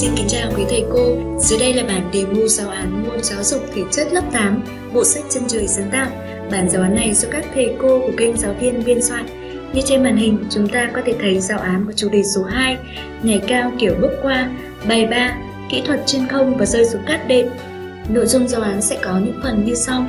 Xin kính chào quý thầy cô. Dưới đây là bản demo giáo án môn giáo dục thể chất lớp 8, bộ sách Chân trời sáng tạo. Bản giáo án này do các thầy cô của kênh giáo viên biên soạn. Như trên màn hình, chúng ta có thể thấy giáo án của chủ đề số 2, nhảy cao kiểu bước qua, bài 3, kỹ thuật trên không và rơi xuống cát đệm. Nội dung giáo án sẽ có những phần như sau.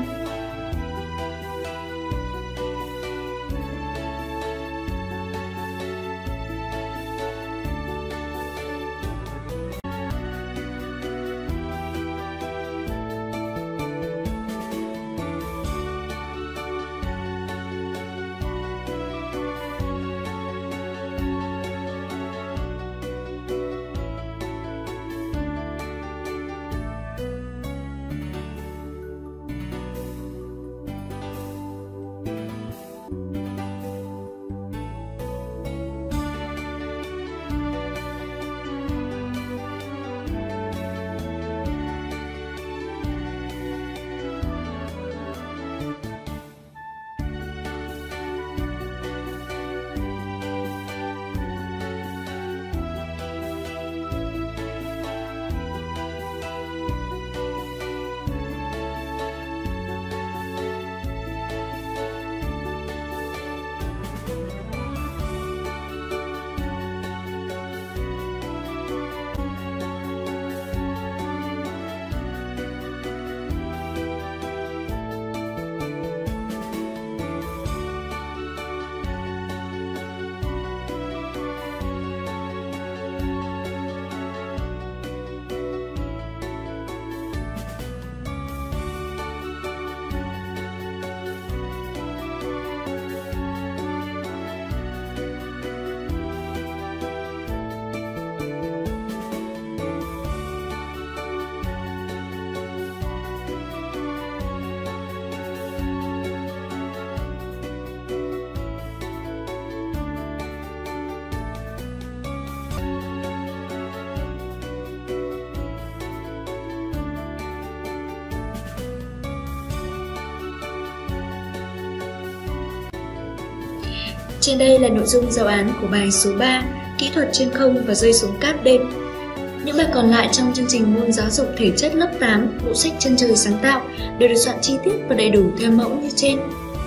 Trên đây là nội dung giáo án của bài số 3, kỹ thuật trên không và rơi xuống cát đệm. Những bài còn lại trong chương trình môn giáo dục thể chất lớp 8, bộ sách Chân trời sáng tạo đều được soạn chi tiết và đầy đủ theo mẫu như trên.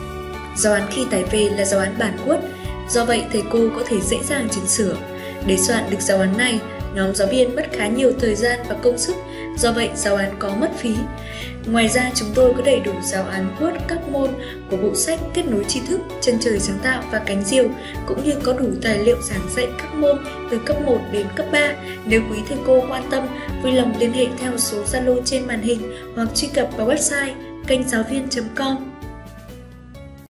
Giáo án khi tải về là giáo án bản Word, do vậy thầy cô có thể dễ dàng chỉnh sửa. Để soạn được giáo án này, nhóm giáo viên mất khá nhiều thời gian và công sức, do vậy giáo án có mất phí. Ngoài ra, chúng tôi có đầy đủ giáo án Word các môn của bộ sách Kết nối tri thức, Chân trời sáng tạo và Cánh diều, cũng như có đủ tài liệu giảng dạy các môn từ cấp 1 đến cấp 3. Nếu quý thầy cô quan tâm, vui lòng liên hệ theo số Zalo trên màn hình hoặc truy cập vào website kênh giáo viên.com.